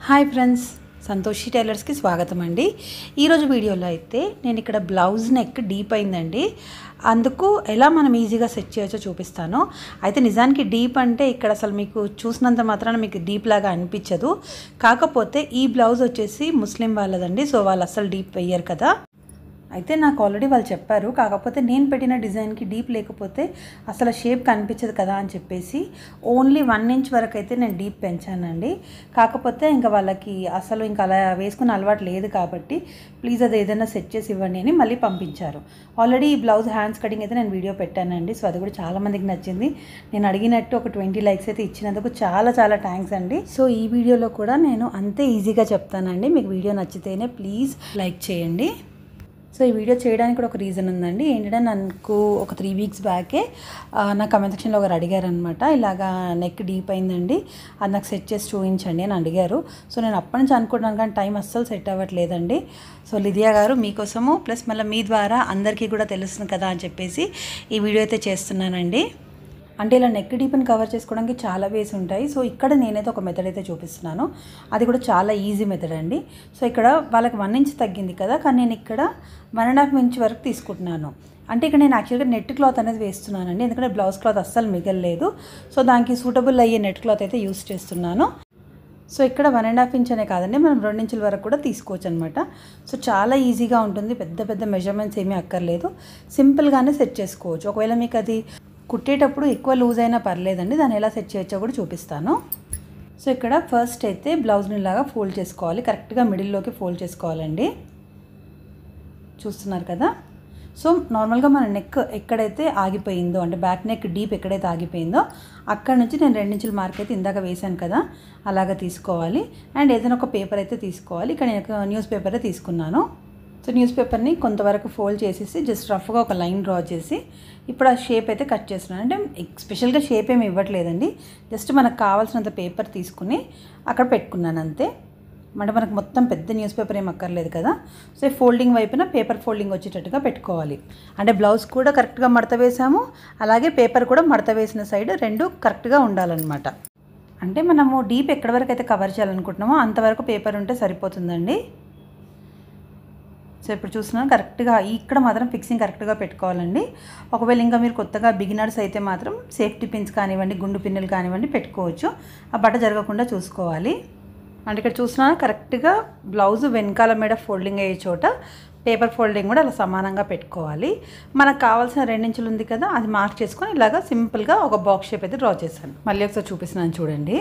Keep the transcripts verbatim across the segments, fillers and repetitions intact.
Hi friends, Santoshi టైలర్స్కి స్వాగతం అండి. ఈరోజు వీడియోలో అయితే నేను ఇక్కడ బ్లౌజ్ నెక్ డీప్ అయిందండి. అందుకు ఎలా మనం ఈజీగా సెట్ చేయొచ్చో చూపిస్తాను. అయితే నిజానికి డీప్ అంటే ఇక్కడ అసలు మీకు చూసినంత మాత్రాన మీకు డీప్ లాగా అనిపించదు. కాకపోతే ఈ బ్లౌజ్ వచ్చేసి ముస్లిం వాళ్ళదండి. సో వాళ్ళు అసలు డీప్ వేయరు కదా. అయితే నాకు ఆల్రెడీ వాళ్ళు చెప్పారు, కాకపోతే నేను పెట్టిన డిజైన్కి డీప్ లేకపోతే అసలు షేప్ కనిపించదు కదా అని చెప్పేసి ఓన్లీ వన్ ఇంచ్ వరకు అయితే నేను డీప్ పెంచానండి. కాకపోతే ఇంకా వాళ్ళకి అసలు ఇంకా అలా వేసుకున్న అలవాటు లేదు కాబట్టి ప్లీజ్ అది ఏదైనా సెట్ చేసి ఇవ్వండి అని మళ్ళీ పంపించారు. ఆల్రెడీ ఈ బ్లౌజ్ హ్యాండ్స్ కటింగ్ అయితే నేను వీడియో పెట్టానండి. సో అది కూడా చాలామందికి నచ్చింది. నేను అడిగినట్టు ఒక ట్వంటీ లైక్స్ అయితే ఇచ్చినందుకు చాలా చాలా థ్యాంక్స్ అండి. సో ఈ వీడియోలో కూడా నేను అంతే ఈజీగా చెప్తానండి. మీకు వీడియో నచ్చితేనే ప్లీజ్ లైక్ చేయండి. సో ఈ వీడియో చేయడానికి కూడా ఒక రీజన్ ఉందండి. ఏంటంటే నాకు ఒక త్రీ వీక్స్ బ్యాకే నా కమెంట్ సెక్షన్లో ఒకరు అడిగారనమాట, ఇలాగా నెక్ డీప్ అయిందండి, అది నాకు సెట్ చేసి చూపించండి అని అడిగారు. సో నేను అప్పటి నుంచి అనుకుంటున్నాను కానీ టైం అస్సలు సెట్ అవ్వట్లేదండి. సో లిదియా గారు మీకోసము ప్లస్ మళ్ళీ మీ ద్వారా అందరికీ కూడా తెలుస్తుంది కదా అని చెప్పేసి ఈ వీడియో అయితే చేస్తున్నానండి. అంటే ఇలా నెక్ డీప్ని కవర్ చేసుకోవడానికి చాలా వేస్ ఉంటాయి. సో ఇక్కడ నేనైతే ఒక మెథడ్ అయితే చూపిస్తున్నాను. అది కూడా చాలా ఈజీ మెథడ్ అండి. సో ఇక్కడ వాళ్ళకి వన్ ఇంచ్ తగ్గింది కదా, కానీ నేను ఇక్కడ వన్ అండ్ హాఫ్ ఇంచ్ వరకు తీసుకుంటున్నాను. అంటే ఇక్కడ నేను యాక్చువల్గా నెట్ క్లాత్ అనేది వేస్తున్నానండి, ఎందుకంటే బ్లౌజ్ క్లాత్ అస్సలు మిగలలేదు. సో దానికి సూటబుల్ అయ్యే నెట్ క్లాత్ అయితే యూస్ చేస్తున్నాను. సో ఇక్కడ వన్ అండ్ హాఫ్ ఇంచ్ అనే కాదండి, మనం రెండు ఇంచుల వరకు కూడా తీసుకోవచ్చు అనమాట. సో చాలా ఈజీగా ఉంటుంది, పెద్ద పెద్ద మెజర్మెంట్స్ ఏమీ అక్కర్లేదు, సింపుల్గానే సెట్ చేసుకోవచ్చు. ఒకవేళ మీకు అది కుట్టేటప్పుడు ఎక్కువ లూజ్ అయినా పర్లేదండి, దాన్ని ఎలా సెట్ చేయొచ్చో కూడా చూపిస్తాను. సో ఇక్కడ ఫస్ట్ అయితే బ్లౌజ్ని ఇలాగా ఫోల్డ్ చేసుకోవాలి, కరెక్ట్గా మిడిల్లోకి ఫోల్డ్ చేసుకోవాలండి. చూస్తున్నారు కదా. సో నార్మల్గా మన నెక్ ఎక్కడైతే ఆగిపోయిందో, అంటే బ్యాక్ నెక్ డీప్ ఎక్కడైతే ఆగిపోయిందో అక్కడ నుంచి నేను రెండించుల మార్క్ అయితే ఇందాక వేసాను కదా, అలాగా తీసుకోవాలి. అండ్ ఏదైనా ఒక పేపర్ అయితే తీసుకోవాలి. ఇక్కడ నేను న్యూస్ పేపరే తీసుకున్నాను. సో న్యూస్ పేపర్ని కొంతవరకు ఫోల్డ్ చేసేసి జస్ట్ రఫ్గా ఒక లైన్ డ్రా చేసి ఇప్పుడు ఆ షేప్ అయితే కట్ చేస్తున్నాను. అంటే స్పెషల్గా షేప్ ఏమి ఇవ్వట్లేదండి, జస్ట్ మనకు కావాల్సినంత పేపర్ తీసుకుని అక్కడ పెట్టుకున్నాను అంతే. అంటే మనకు మొత్తం పెద్ద న్యూస్ పేపర్ ఏం అక్కర్లేదు కదా. సో ఫోల్డింగ్ వైపున పేపర్ ఫోల్డింగ్ వచ్చేటట్టుగా పెట్టుకోవాలి. అంటే బ్లౌజ్ కూడా కరెక్ట్గా మడత వేసాము, అలాగే పేపర్ కూడా మడత వేసిన సైడ్ రెండు కరెక్ట్గా ఉండాలన్నమాట. అంటే మనము డీప్ ఎక్కడి వరకు అయితే కవర్ చేయాలనుకుంటున్నామో అంతవరకు పేపర్ ఉంటే సరిపోతుందండి. సో ఇప్పుడు చూస్తున్నాను కరెక్ట్గా ఇక్కడ మాత్రం ఫిక్సింగ్ కరెక్ట్గా పెట్టుకోవాలండి. ఒకవేళ ఇంకా మీరు కొత్తగా బిగినర్స్ అయితే మాత్రం సేఫ్టీ పిన్స్ కానివ్వండి, గుండు పిన్నులు కానివ్వండి పెట్టుకోవచ్చు. ఆ బట్ట జరగకుండా చూసుకోవాలి. అంటే ఇక్కడ చూస్తున్నాను కరెక్ట్గా బ్లౌజ్ వెనకాల మీద ఫోల్డింగ్ అయ్యే చోట పేపర్ ఫోల్డింగ్ కూడా అలా సమానంగా పెట్టుకోవాలి. మనకు కావాల్సిన రెండించులు ఉంది కదా, అది మార్క్ చేసుకొని ఇలాగా సింపుల్గా ఒక బాక్స్ షేప్ అయితే డ్రా చేశాను. మళ్ళీ ఒకసారి చూపిస్తున్నాను చూడండి.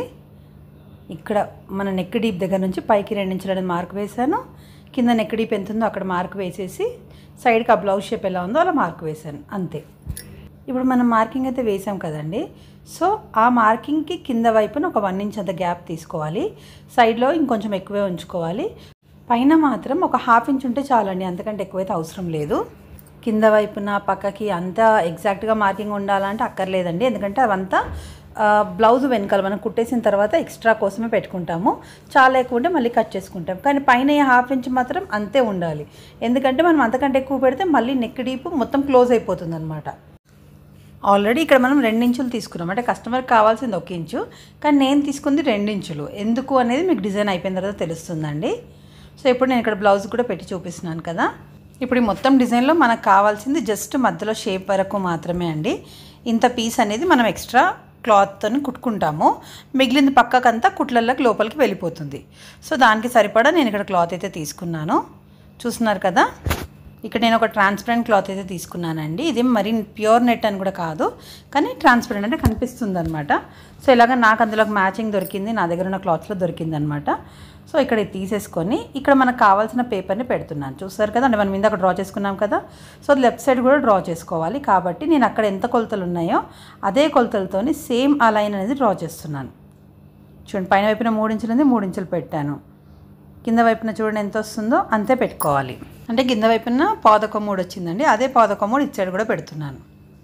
ఇక్కడ మన నెక్ డీప్ దగ్గర నుంచి పైకి రెండించులు అనేది మార్క్ వేశాను, కింద నెక్ డీప్ ఎంత ఉందో అక్కడ మార్క్ వేసేసి సైడ్కి ఆ బ్లౌజ్ షేప్ ఎలా ఉందో అలా మార్క్ వేసాను అంతే. ఇప్పుడు మనం మార్కింగ్ అయితే వేసాం కదండి. సో ఆ మార్కింగ్కి కింద వైపున ఒక వన్ ఇంచ్ అంత గ్యాప్ తీసుకోవాలి, సైడ్లో ఇంకొంచెం ఎక్కువే ఉంచుకోవాలి. పైన మాత్రం ఒక హాఫ్ ఇంచ్ ఉంటే చాలండి, అంతకంటే ఎక్కువైతే అవసరం లేదు. కింద వైపున పక్కకి అంతా ఎగ్జాక్ట్గా మార్కింగ్ ఉండాలంటే అక్కర్లేదండి, ఎందుకంటే అవంతా బ్లౌజ్ వెనకాల మనం కుట్టేసిన తర్వాత ఎక్స్ట్రా కోసమే పెట్టుకుంటాము. చాలా ఎక్కువ ఉంటే మళ్ళీ కట్ చేసుకుంటాం, కానీ పైన హాఫ్ ఇంచ్ మాత్రం అంతే ఉండాలి. ఎందుకంటే మనం అంతకంటే ఎక్కువ పెడితే మళ్ళీ నెక్ డీప్ మొత్తం క్లోజ్ అయిపోతుంది అనమాట. ఆల్రెడీ ఇక్కడ మనం రెండించులు తీసుకున్నాం, అంటే కస్టమర్కి కావాల్సింది ఒక ఇంచు, కానీ నేను తీసుకుంది రెండించులు. ఎందుకు అనేది మీకు డిజైన్ అయిపోయిన తర్వాత తెలుస్తుందండి. సో ఇప్పుడు నేను ఇక్కడ బ్లౌజ్ కూడా పెట్టి చూపిస్తున్నాను కదా. ఇప్పుడు ఈ మొత్తం డిజైన్లో మనకు కావాల్సింది జస్ట్ మధ్యలో షేప్ వరకు మాత్రమే అండి. ఇంత పీస్ అనేది మనం ఎక్స్ట్రా క్లాత్తో కుట్టుకుంటాము, మిగిలింది పక్కకంతా కుట్లలోకి లోపలికి వెళ్ళిపోతుంది. సో దానికి సరిపడా నేను ఇక్కడ క్లాత్ అయితే తీసుకున్నాను. చూస్తున్నారు కదా. ఇక్కడ నేను ఒక ట్రాన్స్పరెంట్ క్లాత్ అయితే తీసుకున్నానండి. ఇది మరి ప్యూర్ నెట్ అని కూడా కాదు, కానీ ట్రాన్స్పరెంట్ అంటే కనిపిస్తుంది అనమాట. సో ఇలాగ నాకు అందులోకి మ్యాచింగ్ దొరికింది, నా దగ్గర ఉన్న క్లాత్లో దొరికింది అనమాట. సో ఇక్కడ తీసేసుకొని ఇక్కడ మనకు కావాల్సిన పేపర్ని పెడుతున్నాను. చూస్తారు కదా, అంటే మనం ఇందాక డ్రా చేసుకున్నాం కదా. సో లెఫ్ట్ సైడ్ కూడా డ్రా చేసుకోవాలి, కాబట్టి నేను అక్కడ ఎంత కొలతలు ఉన్నాయో అదే కొలతలతో సేమ్ ఆ లైన్ అనేది డ్రా చేస్తున్నాను. చూడండి, పైన వైపున మూడు ఇంచులు ఉంది, మూడు ఇంచులు పెట్టాను. కింద వైపున చూడండి ఎంత వస్తుందో అంతే పెట్టుకోవాలి. అంటే కింద వైపున పాదొక మూడు వచ్చిందండి, అదే పాదొక మూడు ఇటు సైడ్ కూడా పెడుతున్నాను.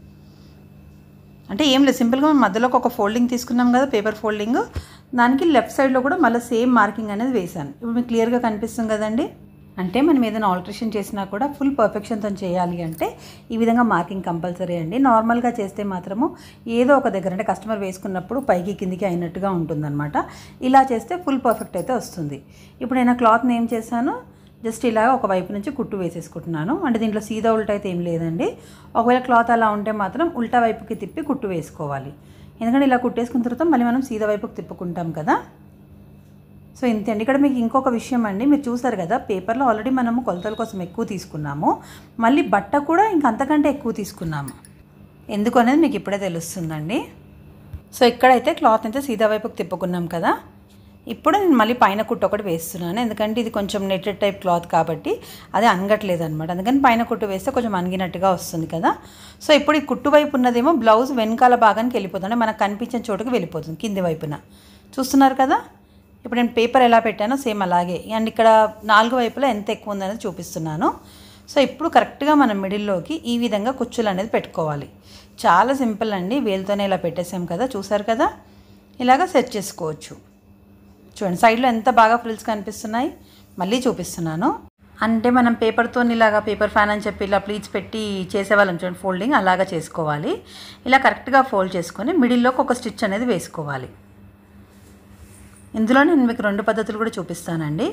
అంటే ఏం లేదు, సింపుల్గా మనం మధ్యలోకి ఒక ఫోల్డింగ్ తీసుకున్నాం కదా, పేపర్ ఫోల్డింగ్, దానికి లెఫ్ట్ సైడ్లో కూడా మళ్ళీ సేమ్ మార్కింగ్ అనేది వేసాను. ఇప్పుడు మీకు క్లియర్గా కనిపిస్తుంది కదండి. అంటే మనం ఏదైనా ఆల్టరేషన్ చేసినా కూడా ఫుల్ పర్ఫెక్షన్తో చేయాలి అంటే ఈ విధంగా మార్కింగ్ కంపల్సరీ అండి. నార్మల్గా చేస్తే మాత్రము ఏదో ఒక దగ్గర అంటే కస్టమర్ వేసుకున్నప్పుడు పైకి కిందికి అయినట్టుగా ఉంటుందన్నమాట. ఇలా చేస్తే ఫుల్ పర్ఫెక్ట్ అయితే వస్తుంది. ఇప్పుడు నేను క్లాత్ని ఏం చేశాను, జస్ట్ ఇలా ఒక వైపు నుంచి కుట్టు వేసేసుకుంటున్నాను. అంటే దీంట్లో సీదా ఉల్టా అయితే ఏం లేదండి. ఒకవేళ క్లాత్ అలా ఉంటే మాత్రం ఉల్టా వైపుకి తిప్పి కుట్టు వేసుకోవాలి. ఎందుకంటే ఇలా కుట్టేసుకున్న తర్వాత మళ్ళీ మనం సీదా వైపుకి తిప్పుకుంటాం కదా. సో ఇంతే అండి. ఇక్కడ మీకు ఇంకొక విషయం అండి, మీరు చూసారు కదా పేపర్లో ఆల్రెడీ మనము కొలతల కోసం ఎక్కువ తీసుకున్నాము, మళ్ళీ బట్ట కూడా ఇంక అంతకంటే ఎక్కువ తీసుకున్నాము. ఎందుకు అనేది మీకు ఇప్పుడే తెలుస్తుందండి. సో ఇక్కడైతే క్లాత్ అయితే సీదా వైపుకి తిప్పుకున్నాం కదా. ఇప్పుడు నేను మళ్ళీ పైన కుట్టు ఒకటి వేస్తున్నాను, ఎందుకంటే ఇది కొంచెం నెట్టెడ్ టైప్ క్లాత్ కాబట్టి అది అనగట్లేదు అనమాట. అందుకని పైన కుట్టు వేస్తే కొంచెం అనిగినట్టుగా వస్తుంది కదా. సో ఇప్పుడు ఈ కుట్టు వైపు ఉన్నదేమో బ్లౌజ్ వెనకాల భాగానికి వెళ్ళిపోతుంది, అంటే మనకు కనిపించిన చోటుకి వెళ్ళిపోతుంది కింది వైపున. చూస్తున్నారు కదా. ఇప్పుడు నేను పేపర్ ఎలా పెట్టానో సేమ్ అలాగే, అండ్ ఇక్కడ నాలుగు వైపులా ఎంత ఎక్కువ ఉందనేది చూపిస్తున్నాను. సో ఇప్పుడు కరెక్ట్గా మనం మిడిల్లోకి ఈ విధంగా కుచ్చులు అనేది పెట్టుకోవాలి. చాలా సింపుల్ అండి, వేలుతోనే ఇలా పెట్టేసాం కదా, చూసారు కదా. ఇలాగ సెట్ చేసుకోవచ్చు. చూడండి సైడ్లో ఎంత బాగా ఫ్రిల్స్ కనిపిస్తున్నాయి. మళ్ళీ చూపిస్తున్నాను. అంటే మనం పేపర్తో ఇలాగా పేపర్ ఫ్యాన్ అని చెప్పి ఇలా ప్లీట్స్ పెట్టి చేసేవాళ్ళం చూడండి, ఫోల్డింగ్ అలాగా చేసుకోవాలి. ఇలా కరెక్ట్గా ఫోల్డ్ చేసుకొని మిడిల్లోకి ఒక స్టిచ్ అనేది వేసుకోవాలి. ఇందులో నేను మీకు రెండు పద్ధతులు కూడా చూపిస్తానండి.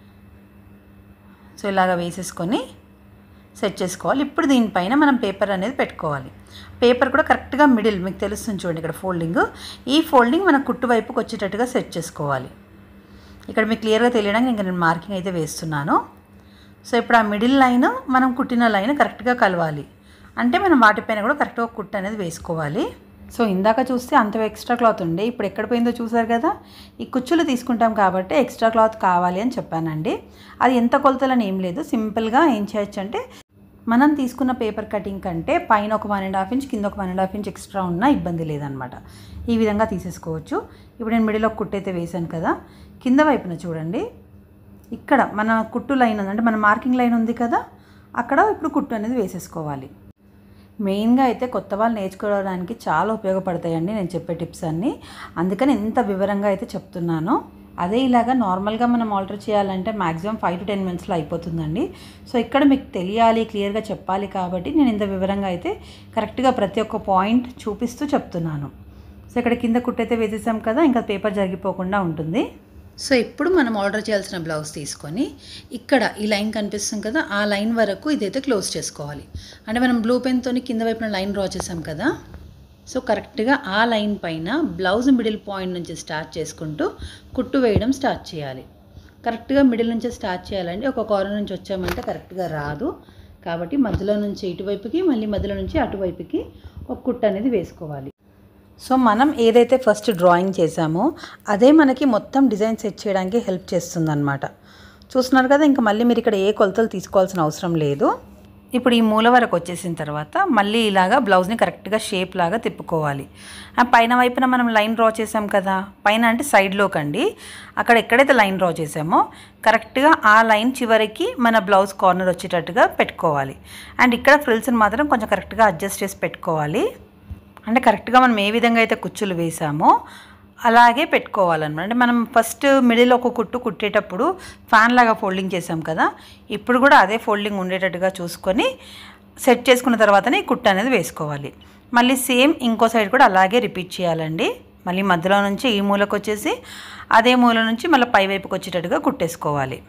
సో ఇలాగ వేసేసుకొని సెట్ చేసుకోవాలి. ఇప్పుడు దీనిపైన మనం పేపర్ అనేది పెట్టుకోవాలి. పేపర్ కూడా కరెక్ట్గా మిడిల్ మీకు తెలుస్తుంది చూడండి, ఇక్కడ ఫోల్డింగ్, ఈ ఫోల్డింగ్ మన కుట్టు వైపుకి వచ్చేటట్టుగా సెట్ చేసుకోవాలి. ఇక్కడ మీకు క్లియర్గా తెలియడానికి ఇంకా నేను మార్కింగ్ అయితే వేస్తున్నాను. సో ఇప్పుడు ఆ మిడిల్ లైన్ మనం కుట్టిన లైన్ కరెక్ట్గా కలవాలి, అంటే మనం వాటిపైన కూడా కరెక్ట్గా కుట్టు అనేది వేసుకోవాలి. సో ఇందాక చూస్తే అంత ఎక్స్ట్రా క్లాత్ ఉండే, ఇప్పుడు ఎక్కడ పోయిందో చూసారు కదా. ఈ కుచ్చులు తీసుకుంటాం కాబట్టి ఎక్స్ట్రా క్లాత్ కావాలి అని చెప్పానండి. అది ఎంత కొలతలని ఏం లేదు, సింపుల్గా ఏం చేయొచ్చు అంటే మనం తీసుకున్న పేపర్ కటింగ్ కంటే పైన ఒక వన్ అండ్ హాఫ్ ఇంచ్ కింద ఒక one and half inch extra ఉన్నా ఇబ్బంది లేదనమాట. ఈ విధంగా తీసేసుకోవచ్చు. ఇప్పుడు నేను మిడిల్లో కుట్టు అయితే వేసాను కదా, కింద వైపున చూడండి ఇక్కడ మన కుట్టు లైన్ ఉంది, అంటే మన మార్కింగ్ లైన్ ఉంది కదా, అక్కడ ఇప్పుడు కుట్టు అనేది వేసేసుకోవాలి. మెయిన్గా అయితే కొత్త వాళ్ళు నేర్చుకోవడానికి చాలా ఉపయోగపడతాయండి నేను చెప్పే టిప్స్ అన్నీ, అందుకని ఇంత వివరంగా అయితే చెప్తున్నాను. అదే ఇలాగా నార్మల్గా మనం ఆల్టర్ చేయాలంటే మ్యాక్సిమం ఫైవ్ టు టెన్ మినిట్స్లో అయిపోతుందండి. సో ఇక్కడ మీకు తెలియాలి, క్లియర్గా చెప్పాలి కాబట్టి నేను ఇంత వివరంగా అయితే కరెక్ట్గా ప్రతి ఒక్క పాయింట్ చూపిస్తూ చెప్తున్నాను. సో ఇక్కడ కింద కుట్టయితే వేసేసాం కదా, ఇంకా పేపర్ జరిగిపోకుండా ఉంటుంది. సో ఇప్పుడు మనం ఆర్డర్ చేయాల్సిన బ్లౌజ్ తీసుకొని ఇక్కడ ఈ లైన్ కనిపిస్తుంది కదా, ఆ లైన్ వరకు ఇదైతే క్లోజ్ చేసుకోవాలి. అంటే మనం బ్లూ పెన్తో కింద వైపున లైన్ డ్రా చేసాం కదా, సో కరెక్ట్గా ఆ లైన్ పైన బ్లౌజ్ మిడిల్ పాయింట్ నుంచి స్టార్ట్ చేసుకుంటూ కుట్టు వేయడం స్టార్ట్ చేయాలి. కరెక్ట్గా మిడిల్ నుంచి స్టార్ట్ చేయాలండి. ఒక కార్నర్ నుంచి వచ్చామంటే కరెక్ట్గా రాదు, కాబట్టి మధ్యలో నుంచి ఇటువైపుకి మళ్ళీ మధ్యలో నుంచి అటువైపుకి ఒక కుట్టు అనేది వేసుకోవాలి. సో మనం ఏదైతే ఫస్ట్ డ్రాయింగ్ చేసామో అదే మనకి మొత్తం డిజైన్ సెట్ చేయడానికి హెల్ప్ చేస్తుందన్నమాట. చూస్తున్నారు కదా, ఇంకా మళ్ళీ మీరు ఇక్కడ ఏ కొలతలు తీసుకోవాల్సిన అవసరం లేదు. ఇప్పుడు ఈ మూల వరకు వచ్చేసిన తర్వాత మళ్ళీ ఇలాగా బ్లౌజ్ని కరెక్ట్గా షేప్ లాగా తిప్పుకోవాలి. పైన వైపున మనం లైన్ డ్రా చేసాం కదా, పైన అంటే సైడ్లోకి అండి, అక్కడ ఎక్కడైతే లైన్ డ్రా చేసామో కరెక్ట్గా ఆ లైన్ చివరికి మన బ్లౌజ్ కార్నర్ వచ్చేటట్టుగా పెట్టుకోవాలి. అండ్ ఇక్కడ ఫ్రిల్స్ని మాత్రం కొంచెం కరెక్ట్గా అడ్జస్ట్ చేసి పెట్టుకోవాలి. అంటే కరెక్ట్గా మనం ఏ విధంగా అయితే కుచ్చులు వేసామో అలాగే పెట్టుకోవాలన్నమాట. అంటే మనం ఫస్ట్ మిడిల్ ఒక కుట్టు కుట్టేటప్పుడు ఫ్యాన్ లాగా ఫోల్డింగ్ చేసాం కదా, ఇప్పుడు కూడా అదే ఫోల్డింగ్ ఉండేటట్టుగా చూసుకొని సెట్ చేసుకున్న తర్వాతనే కుట్టు అనేది వేసుకోవాలి. మళ్ళీ సేమ్ ఇంకో సైడ్ కూడా అలాగే రిపీట్ చేయాలండి. మళ్ళీ మధ్యలో నుంచి ఈ మూలకు వచ్చేసి అదే మూల నుంచి మళ్ళీ పై వైపుకి వచ్చేటట్టుగా కుట్టేసుకోవాలి.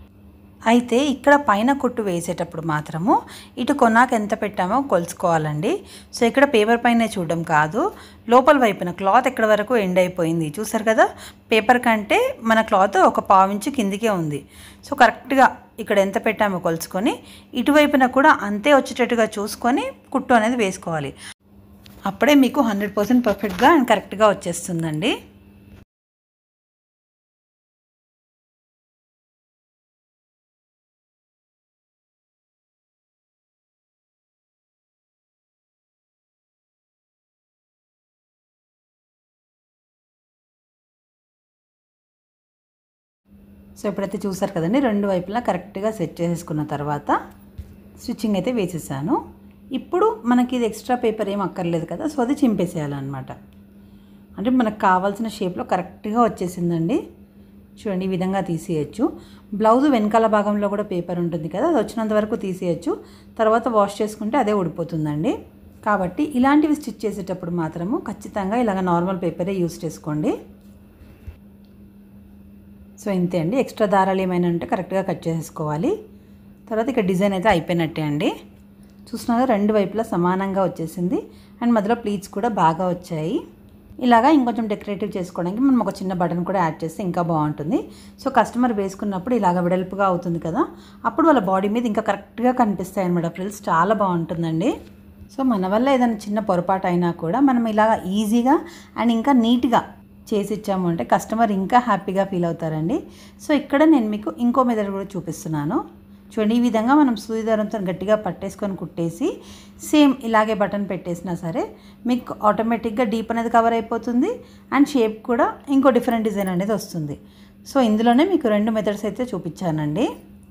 అయితే ఇక్కడ పైన కుట్టు వేసేటప్పుడు మాత్రము ఇటు కొనాక ఎంత పెట్టామో కొలుసుకోవాలండి. సో ఇక్కడ పేపర్ పైనే చూడడం కాదు, లోపల వైపున క్లాత్ ఎక్కడ వరకు ఎండ్ అయిపోయింది చూసారు కదా, పేపర్ కంటే మన క్లాత్ ఒక పావించు కిందికే ఉంది. సో కరెక్ట్గా ఇక్కడ ఎంత పెట్టామో కొలుసుకొని ఇటువైపున కూడా అంతే వచ్చేటట్టుగా చూసుకొని కుట్టు అనేది వేసుకోవాలి. అప్పుడే మీకు హండ్రెడ్ పర్సెంట్ పర్ఫెక్ట్గా అండ్ కరెక్ట్గా వచ్చేస్తుందండి. సో ఇప్పుడైతే చూసారు కదండి, రెండు వైపులా కరెక్ట్గా సెట్ చేసేసుకున్న తర్వాత స్టిచ్చింగ్ అయితే వేసేసాను. ఇప్పుడు మనకి ఇది ఎక్స్ట్రా పేపర్ ఏం అక్కర్లేదు కదా, సో అది చింపేసేయాలన్నమాట. అంటే మనకు కావాల్సిన షేప్లో కరెక్ట్గా వచ్చేసిందండి. చూడండి, ఈ విధంగా తీసేయచ్చు. బ్లౌజ్ వెనకాల భాగంలో కూడా పేపర్ ఉంటుంది కదా, అది వచ్చినంత వరకు తీసేయచ్చు. తర్వాత వాష్ చేసుకుంటే అదే ఊడిపోతుందండి. కాబట్టి ఇలాంటివి స్టిచ్ చేసేటప్పుడు మాత్రము ఖచ్చితంగా ఇలాగ నార్మల్ పేపరే యూస్ చేసుకోండి. సో ఇంతే అండి. ఎక్స్ట్రా దారాలు ఏమైనా ఉంటే కరెక్ట్గా కట్ చేసేసుకోవాలి. తర్వాత ఇక్కడ డిజైన్ అయితే అయిపోయినట్టే అండి. చూస్తున్నాగా రెండు వైపులా సమానంగా వచ్చేసింది. అండ్ మధ్యలో ప్లీట్స్ కూడా బాగా వచ్చాయి. ఇలాగా ఇంకొంచెం డెకరేటివ్ చేసుకోవడానికి మనం ఒక చిన్న బటన్ కూడా యాడ్ చేస్తే ఇంకా బాగుంటుంది. సో కస్టమర్ వేసుకున్నప్పుడు ఇలాగ వెడల్పుగా అవుతుంది కదా, అప్పుడు వాళ్ళ బాడీ మీద ఇంకా కరెక్ట్గా కనిపిస్తాయి అన్నమాట. ఫ్రిల్స్ చాలా బాగుంటుందండి. సో మన వల్ల ఏదైనా చిన్న పొరపాటు అయినా కూడా మనం ఇలాగ ఈజీగా అండ్ ఇంకా నీట్గా చేసి ఇచ్చాము అంటే కస్టమర్ ఇంకా హ్యాపీగా ఫీల్ అవుతారండి. సో ఇక్కడ నేను మీకు ఇంకో మెథడ్ కూడా చూపిస్తున్నాను. చూడండి, ఈ విధంగా మనం సూది దారంతో గట్టిగా పట్టేసుకొని కుట్టేసి సేమ్ ఇలాగే బటన్ పెట్టేసినా సరే మీకు ఆటోమేటిక్గా డీప్ అనేది కవర్ అయిపోతుంది. అండ్ షేప్ కూడా ఇంకో డిఫరెంట్ డిజైన్ అనేది వస్తుంది. సో ఇందులోనే మీకు రెండు మెథడ్స్ అయితే చూపించానండి.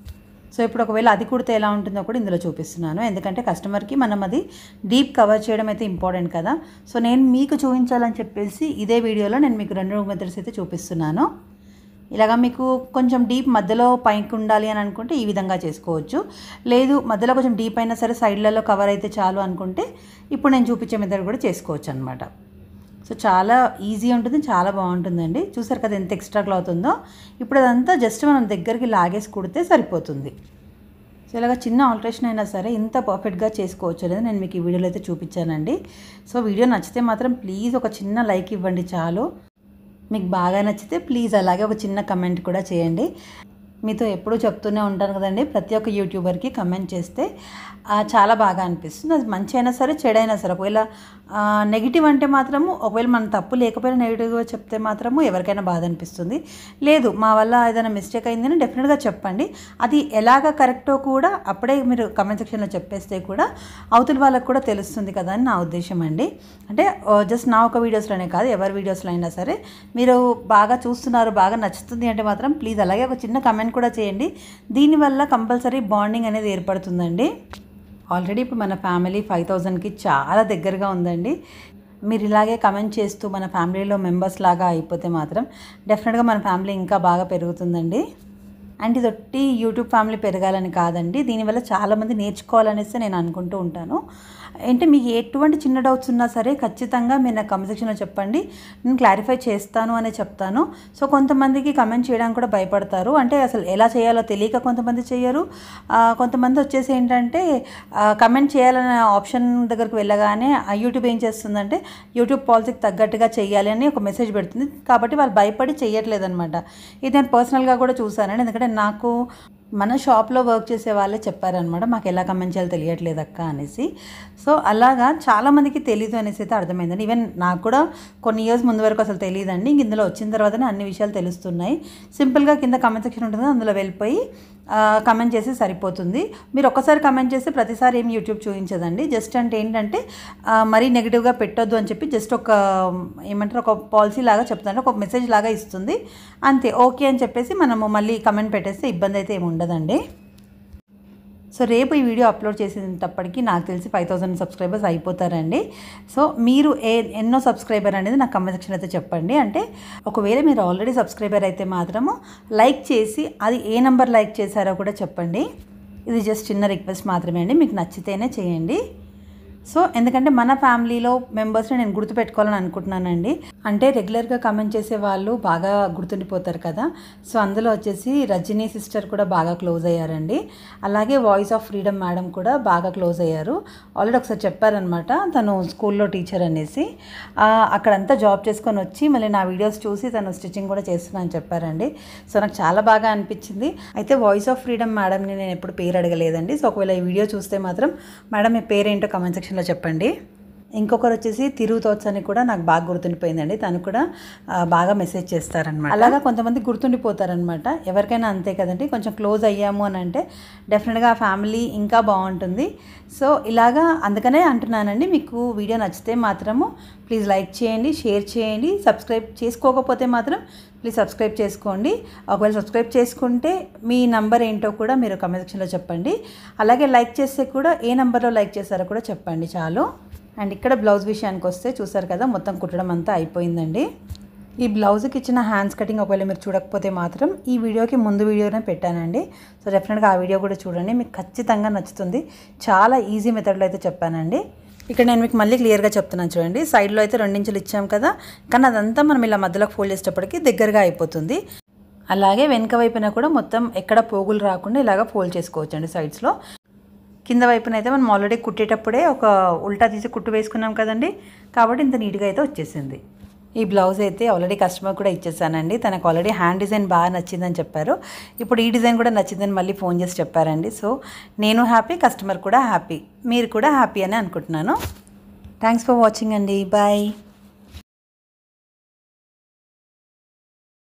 సో ఇప్పుడు ఒకవేళ అది కుడితే ఎలా ఉంటుందో కూడా ఇందులో చూపిస్తున్నాను. ఎందుకంటే కస్టమర్కి మనం అది డీప్ కవర్ చేయడం అయితే ఇంపార్టెంట్ కదా. సో నేను మీకు చూపించాలని చెప్పేసి ఇదే వీడియోలో నేను మీకు రెండు మెథడ్స్ అయితే చూపిస్తున్నాను. ఇలాగా మీకు కొంచెం డీప్ మధ్యలో పైకి ఉండాలి అని అనుకుంటే ఈ విధంగా చేసుకోవచ్చు. లేదు మధ్యలో కొంచెం డీప్ అయినా సరే సైడ్లలో కవర్ అయితే చాలు అనుకుంటే ఇప్పుడు నేను చూపించే మెథడ్ కూడా చేసుకోవచ్చు అనమాట. సో చాలా ఈజీ ఉంటుంది, చాలా బాగుంటుందండి. చూసారు కదా ఎంత ఎక్స్ట్రా క్లాత్ ఉందో. ఇప్పుడు అదంతా జస్ట్ మనం దగ్గరికి లాగేసి కుడితే సరిపోతుంది. సో ఇలాగ చిన్న ఆల్టరేషన్ అయినా సరే ఇంత పర్ఫెక్ట్గా చేసుకోవచ్చు అనేది నేను మీకు ఈ వీడియోలో అయితే చూపించానండి. సో వీడియో నచ్చితే మాత్రం ప్లీజ్ ఒక చిన్న లైక్ ఇవ్వండి చాలు. మీకు బాగా నచ్చితే ప్లీజ్ అలాగే ఒక చిన్న కమెంట్ కూడా చేయండి. మీతో ఎప్పుడూ చెప్తూనే ఉంటాను కదండి, ప్రతి ఒక్క యూట్యూబర్కి కమెంట్ చేస్తే చాలా బాగా అనిపిస్తుంది. అది మంచి అయినా సరే చెడైనా సరే. ఒకవేళ నెగిటివ్ అంటే మాత్రము ఒకవేళ మన తప్పు లేకపోయినా నెగిటివ్గా చెప్తే మాత్రము ఎవరికైనా బాధ అనిపిస్తుంది. లేదు మా వల్ల ఏదైనా మిస్టేక్ అయిందని డెఫినెట్గా చెప్పండి. అది ఎలాగ కరెక్టో కూడా అప్పుడే మీరు కమెంట్ సెక్షన్లో చెప్పేస్తే కూడా అవతల వాళ్ళకు కూడా తెలుస్తుంది కదా అని నా ఉద్దేశం అండి. అంటే జస్ట్ నా ఒక వీడియోస్లోనే కాదు, ఎవరి వీడియోస్లో అయినా సరే మీరు బాగా చూస్తున్నారు, బాగా నచ్చుతుంది అంటే మాత్రం ప్లీజ్ అలాగే ఒక చిన్న కమెంట్ కూడా చేయండి. దీనివల్ల కంపల్సరీ బాండింగ్ అనేది ఏర్పడుతుందండి. ఆల్రెడీ ఇప్పుడు మన ఫ్యామిలీ ఫైవ్ థౌజండ్కి చాలా దగ్గరగా ఉందండి. మీరు ఇలాగే కమెంట్ చేస్తూ మన ఫ్యామిలీలో మెంబర్స్ లాగా అయిపోతే మాత్రం డెఫినెట్గా మన ఫ్యామిలీ ఇంకా బాగా పెరుగుతుందండి. అండ్ ఇది ఒట్టి యూట్యూబ్ ఫ్యామిలీ పెరగాలని కాదండి, దీనివల్ల చాలామంది నేర్చుకోవాలనేసి నేను అనుకుంటూ ఉంటాను. అంటే మీకు ఎటువంటి చిన్న డౌట్స్ ఉన్నా సరే ఖచ్చితంగా మీరు నాకు కమెంట్ సెక్షన్లో చెప్పండి, నేను క్లారిఫై చేస్తాను అనే చెప్తాను. సో కొంతమందికి కమెంట్ చేయడానికి కూడా భయపడతారు, అంటే అసలు ఎలా చేయాలో తెలియక కొంతమంది చేయరు. కొంతమంది వచ్చేసి ఏంటంటే కమెంట్ చేయాలనే ఆప్షన్ దగ్గరకు వెళ్ళగానే యూట్యూబ్ ఏం చేస్తుందంటే యూట్యూబ్ పాలసీకి తగ్గట్టుగా చేయాలి అని ఒక మెసేజ్ పెడుతుంది. కాబట్టి వాళ్ళు భయపడి చేయట్లేదు అనమాట. ఇది నేను పర్సనల్గా కూడా చూసానండి. ఎందుకంటే నాకు మన షాప్లో వర్క్ చేసే వాళ్ళే చెప్పారనమాట, మాకు ఎలా కమెంట్ చేయాలో తెలియట్లేదు అక్క అనేసి. సో అలాగా చాలామందికి తెలీదు అనేసి అయితే అర్థమైందండి. ఈవెన్ నాకు కూడా కొన్ని ఇయర్స్ ముందు వరకు అసలు తెలియదండి. ఇంక ఇందులో వచ్చిన తర్వాతనే అన్ని విషయాలు తెలుస్తున్నాయి. సింపుల్గా కింద కమెంట్ సెక్షన్ ఉంటుంది, అందులో వెళ్ళిపోయి కమెంట్ చేసి సరిపోతుంది. మీరు ఒక్కసారి కమెంట్ చేస్తే ప్రతిసారి ఏం యూట్యూబ్ చూపించదండి. జస్ట్ అంటే ఏంటంటే మరీ నెగిటివ్గా పెట్టొద్దు అని చెప్పి జస్ట్ ఒక ఏమంటారు ఒక పాలసీ లాగా చెప్తాను, ఒక మెసేజ్ లాగా ఇస్తుంది అంతే. ఓకే అని చెప్పేసి మనము మళ్ళీ కమెంట్ పెట్టేస్తే ఇబ్బంది అయితే ఏమి ఉండదండి. సో రేపు ఈ వీడియో అప్లోడ్ చేసేటప్పటికి నాకు తెలిసి ఫైవ్ థౌసండ్ సబ్స్క్రైబర్స్ అయిపోతారండి. సో మీరు ఏ ఎన్నో సబ్స్క్రైబర్ అనేది నాకు కమెంట్ సెక్షన్ అయితే చెప్పండి. అంటే ఒకవేళ మీరు ఆల్రెడీ సబ్స్క్రైబర్ అయితే మాత్రము లైక్ చేసి అది ఏ నెంబర్ లైక్ చేశారో కూడా చెప్పండి. ఇది జస్ట్ చిన్న రిక్వెస్ట్ మాత్రమే అండి, మీకు నచ్చితేనే చేయండి. సో ఎందుకంటే మన ఫ్యామిలీలో మెంబర్స్ని నేను గుర్తుపెట్టుకోవాలని అనుకుంటున్నానండి. అంటే రెగ్యులర్గా కమెంట్ చేసే వాళ్ళు బాగా గుర్తుండిపోతారు కదా. సో అందులో వచ్చేసి రజనీ సిస్టర్ కూడా బాగా క్లోజ్ అయ్యారండి. అలాగే వాయిస్ ఆఫ్ ఫ్రీడమ్ మేడం కూడా బాగా క్లోజ్ అయ్యారు. ఆల్రెడీ ఒకసారి చెప్పారనమాట, తను స్కూల్లో టీచర్ అనేసి. అక్కడంతా జాబ్ చేసుకొని వచ్చి మళ్ళీ నా వీడియోస్ చూసి తను స్టిచ్చింగ్ కూడా చేస్తున్నా అని చెప్పారండి. సో నాకు చాలా బాగా అనిపించింది. అయితే వాయిస్ ఆఫ్ ఫ్రీడమ్ మేడంని నేను ఎప్పుడు పేరు అడగలేదండి. సో ఒకవేళ ఈ వీడియో చూస్తే మాత్రం మేడం మీ పేరేంటో కమెంట్ సెక్షన్ లో చెప్పండి. ఇంకొకరు వచ్చేసి తిరు థాట్స్ అని కూడా నాకు బాగా గుర్తుండిపోయిందండి. తను కూడా బాగా మెసేజ్ చేస్తారనమాట. అలాగా కొంతమంది గుర్తుండిపోతారనమాట. ఎవరికైనా అంతే కదండి, కొంచెం క్లోజ్ అయ్యాము అని అంటే డెఫినెట్గా ఆ ఫ్యామిలీ ఇంకా బాగుంటుంది. సో ఇలాగా అందుకనే అంటున్నానండి, మీకు వీడియో నచ్చితే మాత్రము ప్లీజ్ లైక్ చేయండి, షేర్ చేయండి. సబ్స్క్రైబ్ చేసుకోకపోతే మాత్రం ప్లీజ్ సబ్స్క్రైబ్ చేసుకోండి. ఒకవేళ సబ్స్క్రైబ్ చేసుకుంటే మీ నంబర్ ఏంటో కూడా మీరు కమెంట్ సెక్షన్లో చెప్పండి. అలాగే లైక్ చేస్తే కూడా ఏ నెంబర్లో లైక్ చేస్తారో కూడా చెప్పండి చాలు. అండ్ ఇక్కడ బ్లౌజ్ విషయానికి వస్తే చూసారు కదా, మొత్తం కుట్టడం అంతా అయిపోయిందండి. ఈ బ్లౌజ్కి ఇచ్చిన హ్యాండ్స్ కటింగ్ ఒకవేళ మీరు చూడకపోతే మాత్రం ఈ వీడియోకి ముందు వీడియోనే పెట్టానండి. సో డెఫినెట్గా ఆ వీడియో కూడా చూడండి, మీకు ఖచ్చితంగా నచ్చుతుంది. చాలా ఈజీ మెథడ్లో అయితే చెప్పానండి. ఇక్కడ నేను మీకు మళ్ళీ క్లియర్గా చెప్తున్నాను చూడండి. సైడ్లో అయితే రెండించులు ఇచ్చాం కదా, కానీ అదంతా మనం ఇలా మధ్యలోకి ఫోల్డ్ చేసేటప్పటికి దగ్గరగా అయిపోతుంది. అలాగే వెనక వైపున కూడా మొత్తం ఎక్కడ పోగులు రాకుండా ఇలాగ ఫోల్డ్ చేసుకోవచ్చు అండి సైడ్స్లో. కింద వైపున అయితే మనం ఆల్రెడీ కుట్టేటప్పుడే ఒక ఉల్టా తీసి కుట్టు వేసుకున్నాం కదండి, కాబట్టి ఇంత నీట్గా అయితే వచ్చేసింది. ఈ బ్లౌజ్ అయితే ఆల్రెడీ కస్టమర్ కూడా ఇచ్చేసానండి. తనకు ఆల్రెడీ హ్యాండ్ డిజైన్ బాగా నచ్చిందని చెప్పారు. ఇప్పుడు ఈ డిజైన్ కూడా నచ్చిందని మళ్ళీ ఫోన్ చేసి చెప్పారండి. సో నేను హ్యాపీ, కస్టమర్ కూడా హ్యాపీ, మీరు కూడా హ్యాపీ అని అనుకుంటున్నాను. థ్యాంక్స్ ఫర్ వాచింగ్ అండి. బాయ్.